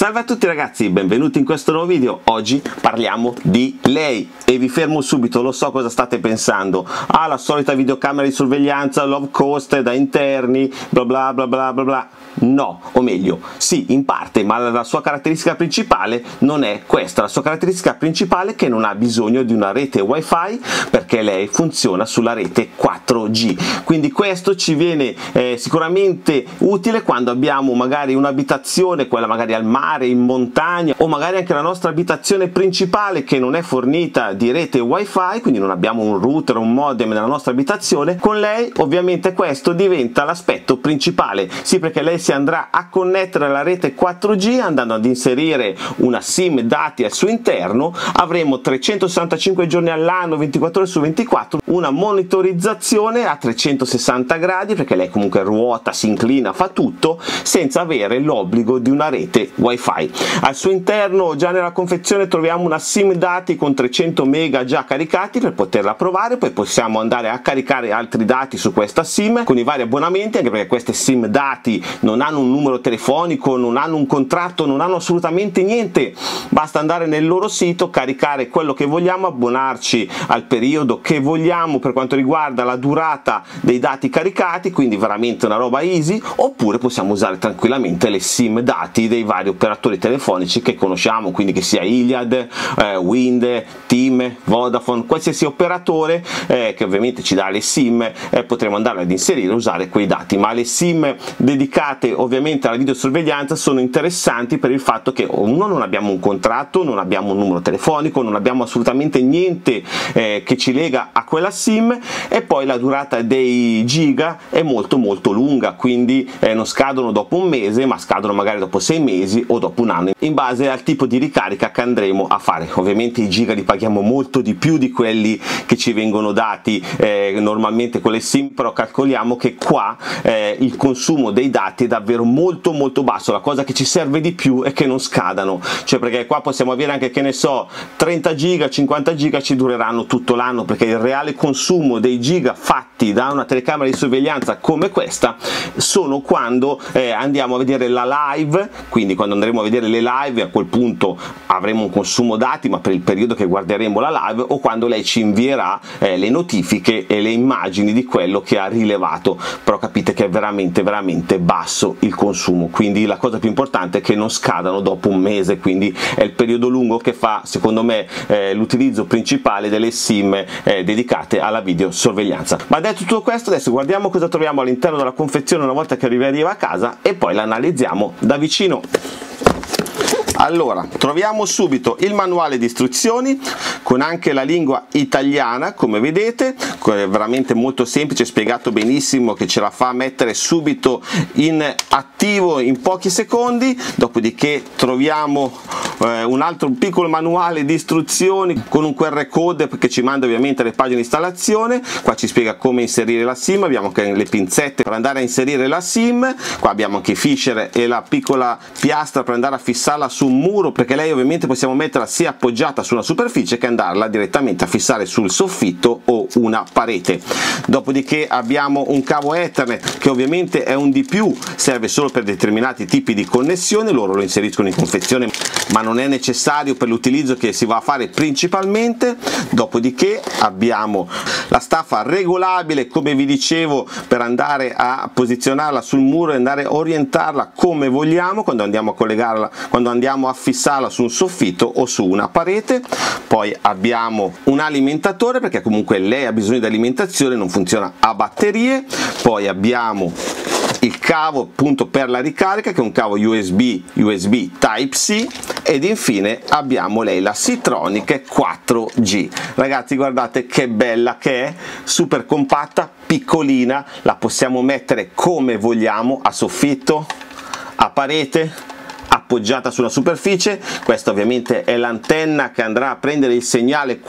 Salve a tutti ragazzi, benvenuti in questo nuovo video. Oggi parliamo di lei e vi fermo subito, lo so cosa state pensando. Ah, la solita videocamera di sorveglianza low cost da interni, bla bla bla bla bla bla. No, o meglio, sì, in parte, ma la sua caratteristica principale non è questa. La sua caratteristica principale è che non ha bisogno di una rete wifi perché lei funziona sulla rete 4G. Quindi questo ci viene sicuramente utile quando abbiamo magari un'abitazione, quella magari al mare, in montagna, o magari anche la nostra abitazione principale che non è fornita di rete wifi, quindi non abbiamo un router, un modem nella nostra abitazione. Con lei ovviamente questo diventa l'aspetto principale, sì, perché lei si andrà a connettere alla rete 4G andando ad inserire una SIM dati al suo interno. Avremo 365 giorni all'anno, 24 ore su 24, una monitorizzazione a 360 gradi perché lei comunque ruota, si inclina, fa tutto senza avere l'obbligo di una rete wifi. Al suo interno già nella confezione troviamo una SIM dati con 300 mega già caricati per poterla provare, poi possiamo andare a caricare altri dati su questa SIM con i vari abbonamenti, anche perché queste SIM dati non hanno un numero telefonico, non hanno un contratto, non hanno assolutamente niente, basta andare nel loro sito, caricare quello che vogliamo, abbonarci al periodo che vogliamo per quanto riguarda la durata dei dati caricati, quindi veramente una roba easy. Oppure possiamo usare tranquillamente le SIM dati dei vari operatori telefonici che conosciamo, quindi che sia Iliad, Wind, TIM, Vodafone, qualsiasi operatore che ovviamente ci dà le SIM, potremo andare ad inserire e usare quei dati. Ma le SIM dedicate ovviamente alla videosorveglianza sono interessanti per il fatto che uno, non abbiamo un contratto, non abbiamo un numero telefonico, non abbiamo assolutamente niente che ci lega a quella SIM, e poi la durata dei giga è molto lunga, quindi non scadono dopo un mese, ma scadono magari dopo 6 mesi o dopo un anno, in base al tipo di ricarica che andremo a fare. Ovviamente i giga li paghiamo molto di più di quelli che ci vengono dati normalmente con le SIM, però calcoliamo che qua il consumo dei dati è davvero molto basso. La cosa che ci serve di più è che non scadano, cioè perché qua possiamo avere anche, che ne so, 30 giga, 50 giga ci dureranno tutto l'anno, perché il reale consumo dei giga fatti da una telecamera di sorveglianza come questa sono quando andiamo a vedere la live. Quindi quando andremo a vedere le live, a quel punto avremo un consumo dati, ma per il periodo che guarderemo la live, o quando lei ci invierà le notifiche e le immagini di quello che ha rilevato. Però capite che è veramente basso il consumo, quindi la cosa più importante è che non scadano dopo un mese, quindi è il periodo lungo che fa secondo me l'utilizzo principale delle SIM dedicate alla videosorveglianza. Ma detto tutto questo, adesso guardiamo cosa troviamo all'interno della confezione una volta che arriva a casa e poi la analizziamo da vicino. Allora, troviamo subito il manuale di istruzioni con anche la lingua italiana, come vedete, è veramente molto semplice, spiegato benissimo, che ce la fa mettere subito in attivo in pochi secondi. Dopodiché troviamo un altro piccolo manuale di istruzioni con un QR code che ci manda ovviamente le pagine di installazione. Qua ci spiega come inserire la SIM, abbiamo anche le pinzette per andare a inserire la SIM, qua abbiamo anche i fisher e la piccola piastra per andare a fissarla su un muro, perché lei ovviamente possiamo metterla sia appoggiata su una superficie che andarla direttamente a fissare sul soffitto o una parete. Dopodiché abbiamo un cavo Ethernet che ovviamente è un di più, serve solo per determinati tipi di connessione, loro lo inseriscono in confezione ma non è necessario per l'utilizzo che si va a fare principalmente. Dopodiché abbiamo la staffa regolabile, come vi dicevo, per andare a posizionarla sul muro e andare a orientarla come vogliamo quando andiamo a collegarla, quando andiamo a fissarla su un soffitto o su una parete. Poi abbiamo un alimentatore, perché comunque lei ha bisogno di alimentazione, non funziona a batterie. Poi abbiamo il cavo appunto per la ricarica, che è un cavo USB Type-C, ed infine abbiamo lei la Sitronic 4G. Ragazzi, guardate che bella che è, super compatta, piccolina, la possiamo mettere come vogliamo, a soffitto, a parete, appoggiata su una superficie. Questa ovviamente è l'antenna che andrà a prendere il segnale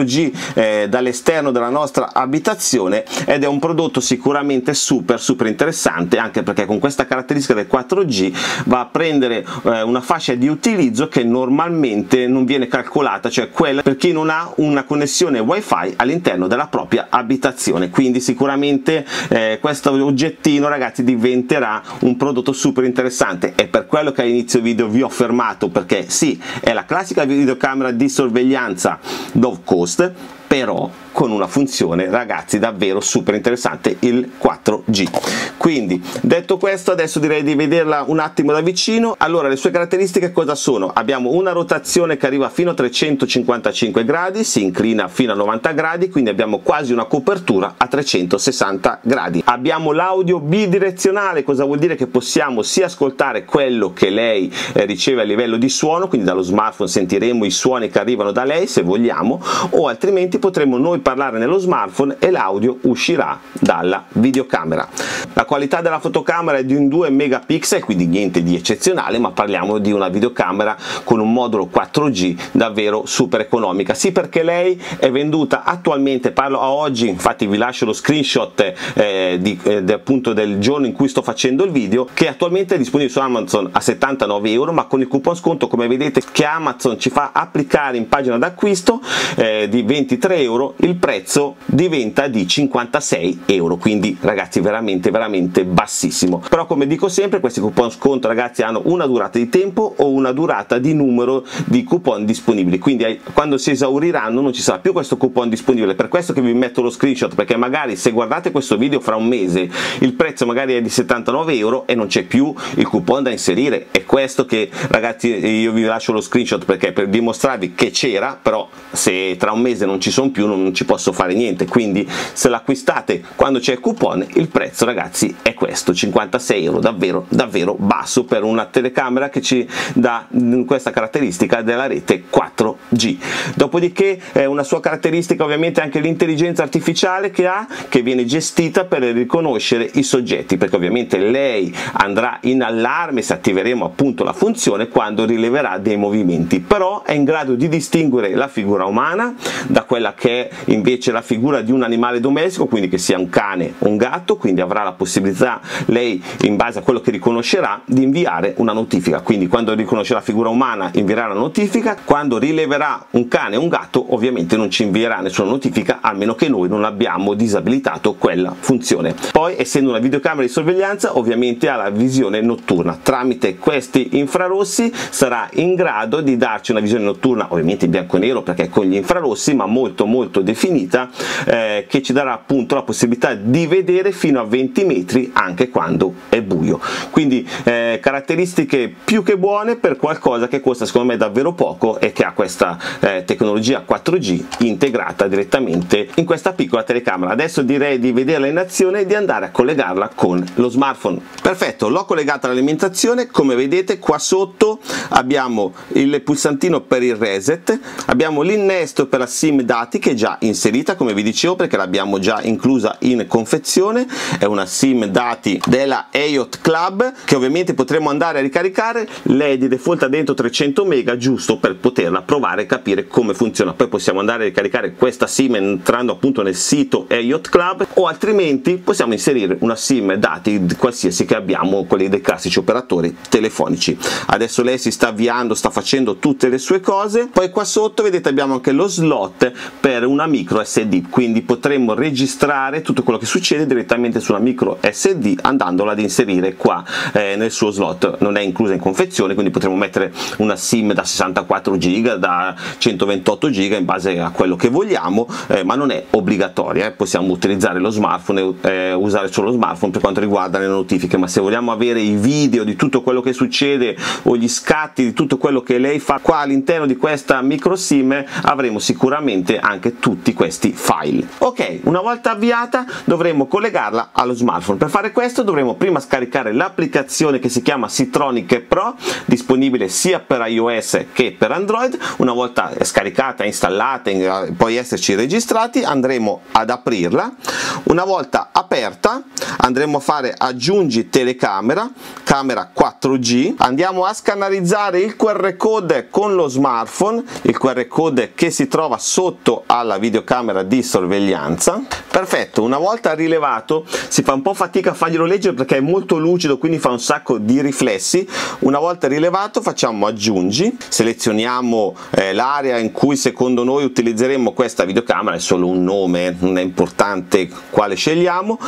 4G dall'esterno della nostra abitazione, ed è un prodotto sicuramente super interessante, anche perché con questa caratteristica del 4G va a prendere una fascia di utilizzo che normalmente non viene calcolata, cioè quella per chi non ha una connessione wifi all'interno della propria abitazione. Quindi sicuramente questo oggettino, ragazzi, diventerà un prodotto super interessante. È per quello che all'inizio all'inizio video vi ho fermato, perché sì, è la classica videocamera di sorveglianza low cost, però con una funzione, ragazzi, davvero super interessante, il 4G. Quindi, detto questo, adesso direi di vederla un attimo da vicino. Allora, le sue caratteristiche cosa sono? Abbiamo una rotazione che arriva fino a 355 gradi, si inclina fino a 90 gradi, quindi abbiamo quasi una copertura a 360 gradi. Abbiamo l'audio bidirezionale, cosa vuol dire? Che possiamo sia ascoltare quello che lei riceve a livello di suono, quindi dallo smartphone sentiremo i suoni che arrivano da lei se vogliamo, o altrimenti potremo noi parlare nello smartphone e l'audio uscirà dalla videocamera. La qualità della fotocamera è di un 2 megapixel, quindi niente di eccezionale, ma parliamo di una videocamera con un modulo 4G davvero super economica. Sì, perché lei è venduta attualmente, parlo a oggi, infatti vi lascio lo screenshot appunto del giorno in cui sto facendo il video, che attualmente è disponibile su Amazon a 79 euro, ma con il coupon sconto, come vedete, che Amazon ci fa applicare in pagina d'acquisto di 23 euro, il prezzo diventa di 56 euro, quindi ragazzi veramente bassissimo. Però come dico sempre, questi coupon sconto, ragazzi, hanno una durata di tempo o una durata di numero di coupon disponibili, quindi quando si esauriranno non ci sarà più questo coupon disponibile. Per questo che vi metto lo screenshot, perché magari se guardate questo video fra un mese il prezzo magari è di 79 euro e non c'è più il coupon da inserire. È questo che, ragazzi, io vi lascio lo screenshot perché per dimostrarvi che c'era, però se tra un mese non ci sono più non ci posso fare niente. Quindi se l'acquistate quando c'è il coupon, il prezzo, ragazzi, è questo, 56 euro, davvero basso per una telecamera che ci dà questa caratteristica della rete 4G. Dopodiché una sua caratteristica ovviamente è anche l'intelligenza artificiale che ha, che viene gestita per riconoscere i soggetti, perché ovviamente lei andrà in allarme se attiveremo appunto la funzione quando rileverà dei movimenti, però è in grado di distinguere la figura umana da quella che è invece la figura di un animale domestico, quindi che sia un cane o un gatto, quindi avrà la possibilità lei, in base a quello che riconoscerà, di inviare una notifica. Quindi quando riconoscerà la figura umana invierà la notifica, quando rileverà un cane o un gatto ovviamente non ci invierà nessuna notifica, a meno che noi non abbiamo disabilitato quella funzione. Poi, essendo una videocamera di sorveglianza, ovviamente ha la visione notturna. Tramite questi infrarossi sarà in grado di darci una visione notturna, ovviamente in bianco e nero perché con gli infrarossi, ma molto definita, che ci darà appunto la possibilità di vedere fino a 20 metri anche quando è buio. Quindi caratteristiche più che buone per qualcosa che costa secondo me davvero poco e che ha questa tecnologia 4G integrata direttamente in questa piccola telecamera. Adesso direi di vederla in azione e di andare a collegarla con lo smartphone. Perfetto, l'ho collegata all'alimentazione. Come vedete qua sotto abbiamo il pulsantino per il reset, abbiamo l'innesto per la SIM dati che è già inserita, come vi dicevo, perché l'abbiamo già inclusa in confezione. È una SIM dati della Yacht Club che ovviamente potremo andare a ricaricare. Lei di default ha dentro 300 mega, giusto per poterla provare e capire come funziona. Poi possiamo andare a ricaricare questa SIM entrando appunto nel sito Yacht Club, o altrimenti possiamo inserire una SIM dati qualsiasi che abbiamo, quelli dei classici operatori telefonici. Adesso lei si sta avviando, sta facendo tutte le sue cose. Poi qua sotto vedete abbiamo anche lo slot per una micro SD, quindi potremmo registrare tutto quello che succede direttamente su una micro SD andandola ad inserire qua nel suo slot. Non è inclusa in confezione, quindi potremo mettere una SIM da 64 giga, da 128 giga, in base a quello che vogliamo, ma non è obbligatoria. Possiamo utilizzare lo smartphone e usare solo lo smartphone per quanto riguarda le notifiche, ma se vogliamo avere i video di tutto quello che succede o gli scatti di tutto quello che lei fa qua all'interno di questa micro SIM, avremo sicuramente anche tutti questi file. Ok, una volta avviata dovremo collegarla allo smartphone. Per fare questo dovremo prima scaricare l'applicazione che si chiama Seatronic Pro, disponibile sia per iOS che per Android. Una volta scaricata, installata e poi esserci registrati, andremo ad aprirla. Una volta aperta andremo a fare aggiungi telecamera, camera 4G, andiamo a scannerizzare il QR code con lo smartphone, il QR code che si trova sotto alla videocamera di sorveglianza. Perfetto, una volta rilevato si fa un po' fatica a farglielo leggere perché è molto lucido, quindi fa un sacco di riflessi. Una volta rilevato facciamo aggiungi, selezioniamo l'area in cui secondo noi utilizzeremo questa videocamera, è solo un nome, non è importante quale scegliamo.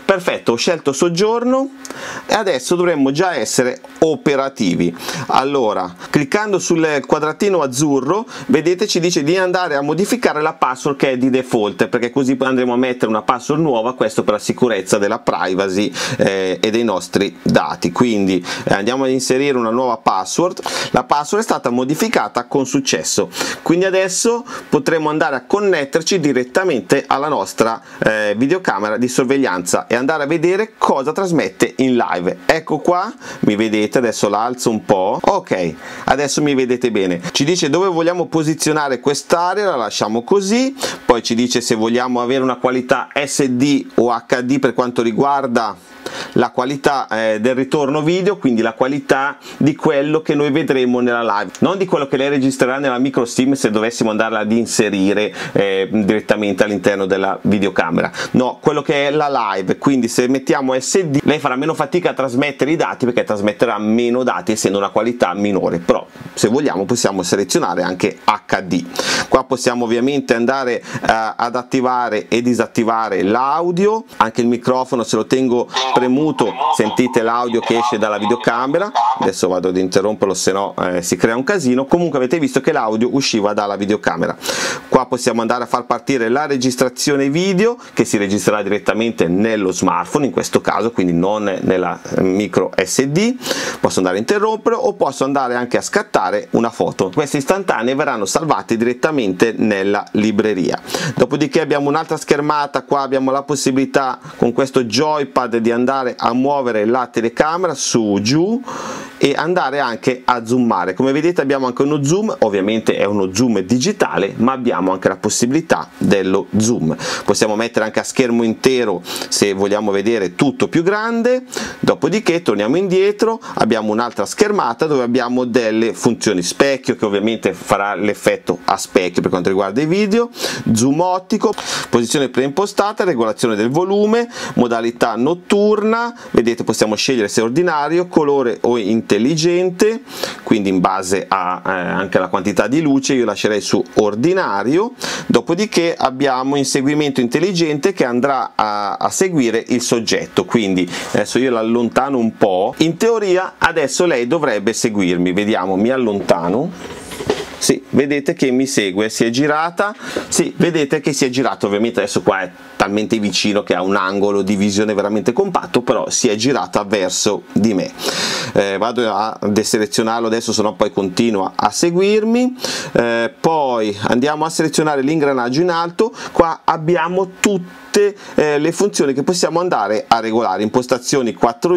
Perfetto, ho scelto soggiorno e adesso dovremmo già essere operativi. Allora, cliccando sul quadratino azzurro, vedete ci dice di andare a modificare la password che è di default, perché così andremo a mettere una password nuova, questo per la sicurezza della privacy e dei nostri dati. Quindi andiamo ad inserire una nuova password. La password è stata modificata con successo, quindi adesso potremo andare a connetterci direttamente alla nostra videocamera di sorveglianza e andare a vedere cosa trasmette in live. Ecco qua, mi vedete, adesso la alzo un po', ok, adesso mi vedete bene. Ci dice dove vogliamo posizionare quest'area, la lasciamo così, poi ci dice se vogliamo avere una qualità SD o HD per quanto riguarda la qualità del ritorno video, quindi la qualità di quello che noi vedremo nella live, non di quello che lei registrerà nella micro SIM se dovessimo andarla ad inserire direttamente all'interno della videocamera, no, quello che è la live. Quindi se mettiamo SD lei farà meno fatica a trasmettere i dati perché trasmetterà meno dati essendo una qualità minore, però se vogliamo possiamo selezionare anche HD. Qua possiamo ovviamente andare ad attivare e disattivare l'audio, anche il microfono se lo tengo premuto sentite l'audio che esce dalla videocamera. Adesso vado ad interromperlo, se no si crea un casino. Comunque avete visto che l'audio usciva dalla videocamera. Qua possiamo andare a far partire la registrazione video che si registrerà direttamente nello smartphone in questo caso, quindi non nella micro SD. Posso andare a interrompere o posso andare anche a scattare una foto. Queste istantanee verranno salvate direttamente nella libreria. Dopodiché abbiamo un'altra schermata, qua abbiamo la possibilità con questo joypad di andare a muovere la telecamera su giù e andare anche a zoomare. Come vedete abbiamo anche uno zoom, ovviamente è uno zoom digitale, ma abbiamo anche la possibilità dello zoom. Possiamo mettere anche a schermo intero se vogliamo vedere tutto più grande. Dopodiché torniamo indietro, abbiamo un'altra schermata dove abbiamo delle funzioni: specchio che ovviamente farà l'effetto a specchio per quanto riguarda i video, zoom ottico, posizione preimpostata, regolazione del volume, modalità notturna, vedete possiamo scegliere se ordinario, colore o intelligente, quindi in base a anche alla quantità di luce io lascerei su ordinario. Dopodiché abbiamo inseguimento intelligente che andrà a seguire il soggetto, quindi adesso io l'allontano un po', in teoria adesso lei dovrebbe seguirmi, vediamo, mi allontano. Sì, vedete che mi segue, si è girata, sì, vedete che si è girato, ovviamente adesso qua è talmente vicino che ha un angolo di visione veramente compatto, però si è girata verso di me. Vado a deselezionarlo adesso, se no poi continua a seguirmi. Poi andiamo a selezionare l'ingranaggio in alto, qua abbiamo tutte le funzioni che possiamo andare a regolare. Impostazioni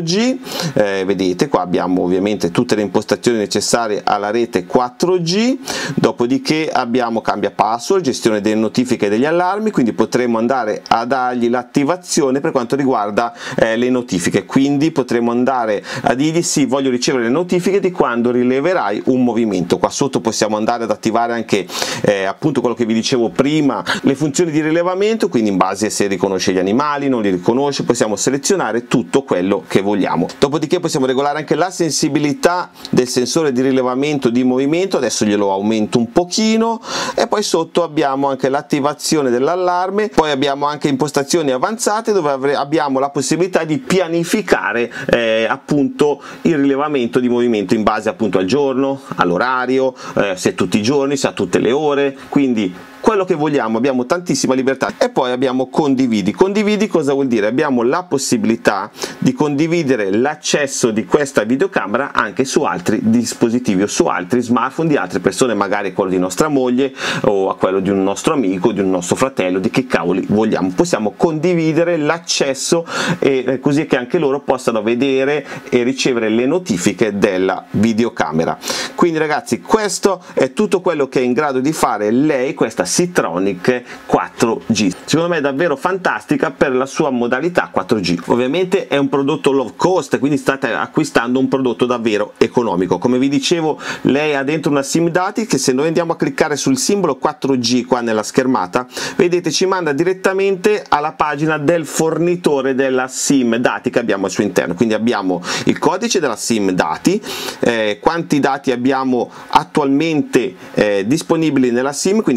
4G, vedete qua abbiamo ovviamente tutte le impostazioni necessarie alla rete 4G. Dopodiché abbiamo cambia password, gestione delle notifiche e degli allarmi, quindi potremo andare a dargli l'attivazione per quanto riguarda le notifiche, quindi potremo andare a dirgli sì, voglio ricevere le notifiche di quando rileverai un movimento. Qua sotto possiamo andare ad attivare anche appunto quello che vi dicevo prima, le funzioni di rilevamento, quindi in base a se riconosce gli animali, non li riconosce, possiamo selezionare tutto quello che vogliamo. Dopodiché possiamo regolare anche la sensibilità del sensore di rilevamento di movimento, adesso glielo aumento un pochino, e poi sotto abbiamo anche l'attivazione dell'allarme. Poi abbiamo anche impostazioni avanzate dove abbiamo la possibilità di pianificare appunto il rilevamento di movimento in base appunto al giorno, all'orario, se tutti i giorni, se a tutte le ore, quindi quello che vogliamo, abbiamo tantissima libertà. E poi abbiamo condividi. Condividi cosa vuol dire? Abbiamo la possibilità di condividere l'accesso di questa videocamera anche su altri dispositivi o su altri smartphone di altre persone, magari quello di nostra moglie o a quello di un nostro amico, di un nostro fratello, di che cavoli vogliamo. Possiamo condividere l'accesso e così che anche loro possano vedere e ricevere le notifiche della videocamera. Quindi ragazzi, questo è tutto quello che è in grado di fare lei, questa Seatronic 4G. Secondo me è davvero fantastica per la sua modalità 4G. Ovviamente è un prodotto low cost, quindi state acquistando un prodotto davvero economico. Come vi dicevo, lei ha dentro una SIM dati che, se noi andiamo a cliccare sul simbolo 4G qua nella schermata, vedete ci manda direttamente alla pagina del fornitore della SIM dati che abbiamo al suo interno. Quindi abbiamo il codice della SIM dati, quanti dati abbiamo attualmente disponibili nella SIM, quindi 300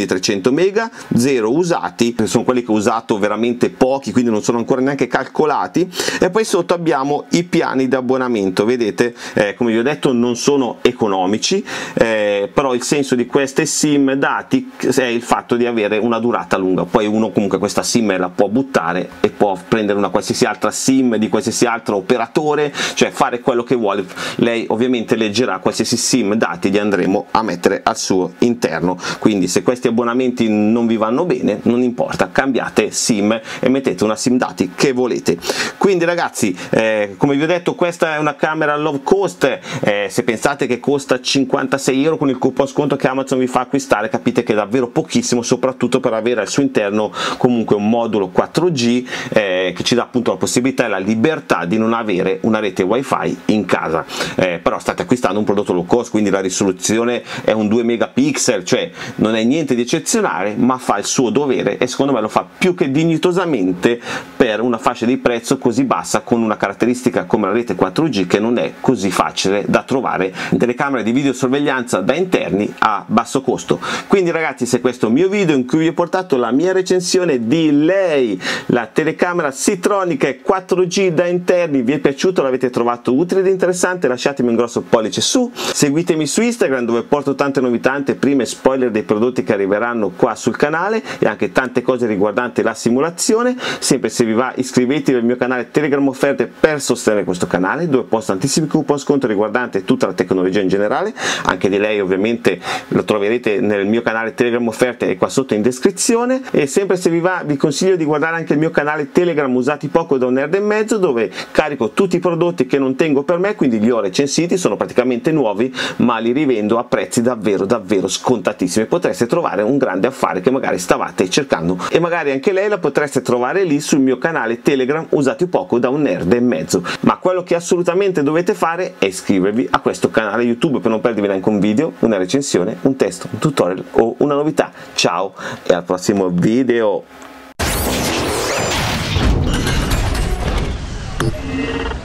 200 mega, 0 usati, sono quelli che ho usato veramente pochi, quindi non sono ancora neanche calcolati. E poi sotto abbiamo i piani di abbonamento, vedete, come vi ho detto non sono economici, però il senso di queste SIM dati è il fatto di avere una durata lunga. Poi uno comunque questa SIM la può buttare e può prendere una qualsiasi altra SIM di qualsiasi altro operatore, cioè fare quello che vuole. Lei ovviamente leggerà qualsiasi SIM dati gli andremo a mettere al suo interno, quindi se questi abbonamenti non vi vanno bene non importa, cambiate SIM e mettete una SIM dati che volete. Quindi ragazzi, come vi ho detto, questa è una camera low cost, se pensate che costa 56 euro con il coupon sconto che Amazon vi fa acquistare, capite che è davvero pochissimo, soprattutto per avere al suo interno comunque un modulo 4G che ci dà appunto la possibilità e la libertà di non avere una rete wifi in casa. Però state acquistando un prodotto low cost, quindi la risoluzione è un 2 megapixel, cioè non è niente di eccezionale, ma fa il suo dovere e secondo me lo fa più che dignitosamente per una fascia di prezzo così bassa, con una caratteristica come la rete 4G che non è così facile da trovare in telecamere di videosorveglianza da interni a basso costo. Quindi ragazzi, se questo è un mio video in cui vi ho portato la mia recensione di lei, la telecamera Sitronica 4G da interni, vi è piaciuto, l'avete trovato utile ed interessante, lasciatemi un grosso pollice su, seguitemi su Instagram dove porto tante novità, anteprime, spoiler dei prodotti che arriveranno qua sul canale e anche tante cose riguardanti la simulazione. Sempre se vi va, iscrivetevi al mio canale Telegram Offerte per sostenere questo canale, dove posto tantissimi coupon sconto riguardanti tutta la tecnologia in generale. Anche di lei ovviamente lo troverete nel mio canale Telegram Offerte e qua sotto in descrizione. E sempre se vi va, vi consiglio di guardare anche il mio canale Telegram Usati Poco da un nerd e mezzo, dove carico tutti i prodotti che non tengo per me, quindi li ho recensiti, sono praticamente nuovi ma li rivendo a prezzi davvero scontatissimi. Potreste trovare un grande affare che magari stavate cercando e magari anche lei la potreste trovare lì sul mio canale Telegram Usati Poco da un nerd e mezzo. Ma quello che assolutamente dovete fare è iscrivervi a questo canale YouTube per non perdervi neanche un video, una recensione, un testo, un tutorial o una novità. Ciao e al prossimo video.